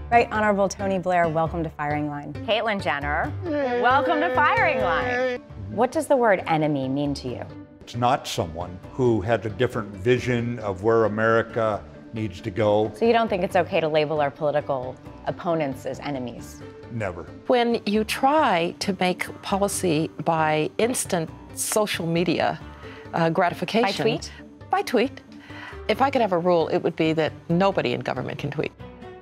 Right Honorable Tony Blair, welcome to Firing Line. Caitlyn Jenner, welcome to Firing Line. What does the word enemy mean to you? It's not someone who has a different vision of where America needs to go. So you don't think it's okay to label our political opponents as enemies? Never. When you try to make policy by instant social media gratification. By tweet? By tweet. If I could have a rule, it would be that nobody in government can tweet.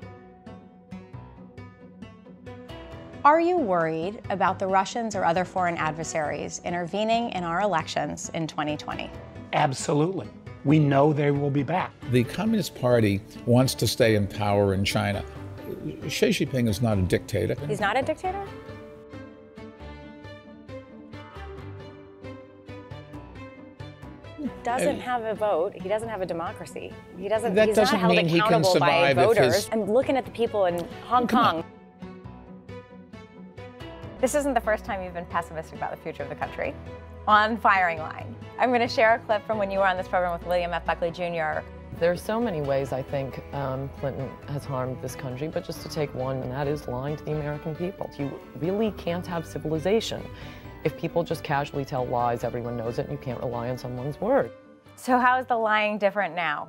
Are you worried about the Russians or other foreign adversaries intervening in our elections in 2020? Absolutely. We know they will be back. The Communist Party wants to stay in power in China. Xi Jinping is not a dictator. He's not a dictator? He doesn't have a vote. He doesn't have a democracy. He's not held accountable by voters. I'm looking at the people in Hong Kong. This isn't the first time you've been pessimistic about the future of the country. On Firing Line, I'm going to share a clip from when you were on this program with William F. Buckley Jr. There's so many ways I think Clinton has harmed this country, but just to take one, and that is lying to the American people. You really can't have civilization if people just casually tell lies. Everyone knows it, and you can't rely on someone's word. So how is the lying different now?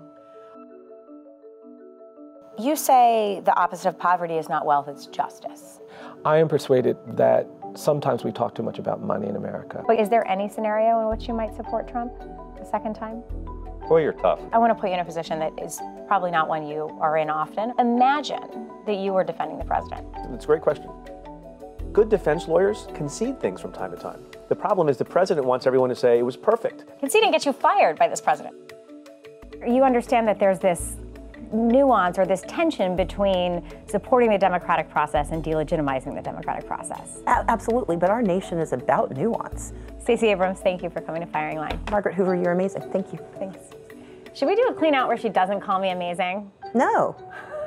You say the opposite of poverty is not wealth, it's justice. I am persuaded that sometimes we talk too much about money in America. But is there any scenario in which you might support Trump a second time? Boy, you're tough. I want to put you in a position that is probably not one you are in often. Imagine that you were defending the president. It's a great question. Good defense lawyers concede things from time to time. The problem is the president wants everyone to say it was perfect. Conceding gets you fired by this president. You understand that there's this nuance or this tension between supporting the democratic process and delegitimizing the democratic process. Absolutely, but our nation is about nuance. Stacey Abrams, thank you for coming to Firing Line. Margaret Hoover, you're amazing. Thank you. Thanks. Should we do a clean out where she doesn't call me amazing? No.